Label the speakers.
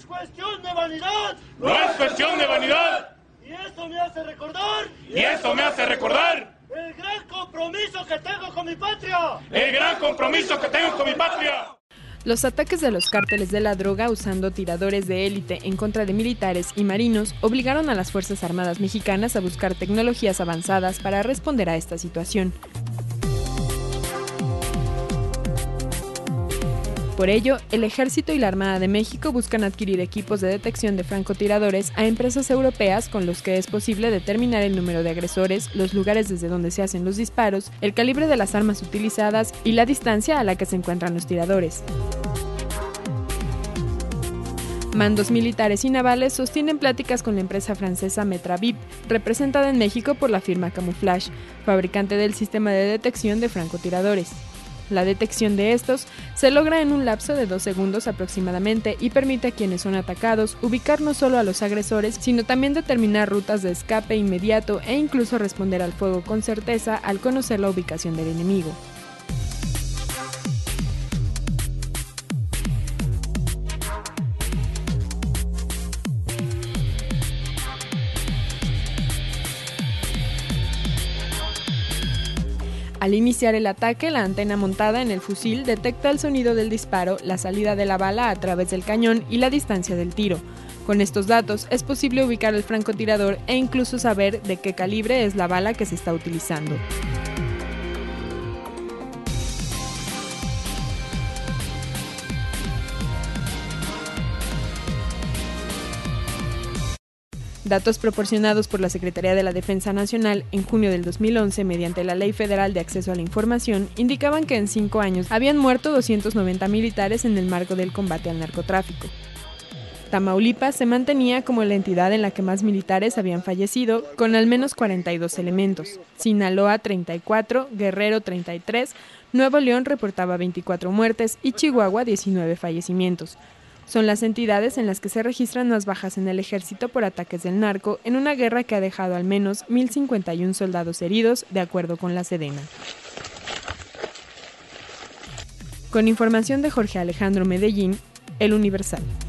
Speaker 1: cuestión de vanidad.
Speaker 2: No es cuestión de vanidad.
Speaker 1: Y esto me hace recordar.
Speaker 2: Y esto me hace recordar.
Speaker 1: El gran compromiso que tengo con mi patria.
Speaker 2: El gran compromiso que tengo con mi patria.
Speaker 3: Los ataques de los cárteles de la droga usando tiradores de élite en contra de militares y marinos obligaron a las Fuerzas Armadas mexicanas a buscar tecnologías avanzadas para responder a esta situación. Por ello, el Ejército y la Armada de México buscan adquirir equipos de detección de francotiradores a empresas europeas con los que es posible determinar el número de agresores, los lugares desde donde se hacen los disparos, el calibre de las armas utilizadas y la distancia a la que se encuentran los tiradores. Mandos militares y navales sostienen pláticas con la empresa francesa Metravip, representada en México por la firma Camouflage, fabricante del sistema de detección de francotiradores. La detección de estos se logra en un lapso de 2 segundos aproximadamente y permite a quienes son atacados ubicar no solo a los agresores, sino también determinar rutas de escape inmediato e incluso responder al fuego con certeza al conocer la ubicación del enemigo. Al iniciar el ataque, la antena montada en el fusil detecta el sonido del disparo, la salida de la bala a través del cañón y la distancia del tiro. Con estos datos es posible ubicar al francotirador e incluso saber de qué calibre es la bala que se está utilizando. Datos proporcionados por la Secretaría de la Defensa Nacional en junio del 2011 mediante la Ley Federal de Acceso a la Información indicaban que en 5 años habían muerto 290 militares en el marco del combate al narcotráfico. Tamaulipas se mantenía como la entidad en la que más militares habían fallecido, con al menos 42 elementos. Sinaloa 34, Guerrero 33, Nuevo León reportaba 24 muertes y Chihuahua 19 fallecimientos. Son las entidades en las que se registran más bajas en el ejército por ataques del narco en una guerra que ha dejado al menos 1,051 soldados heridos, de acuerdo con la Sedena. Con información de Jorge Alejandro Medellín, El Universal.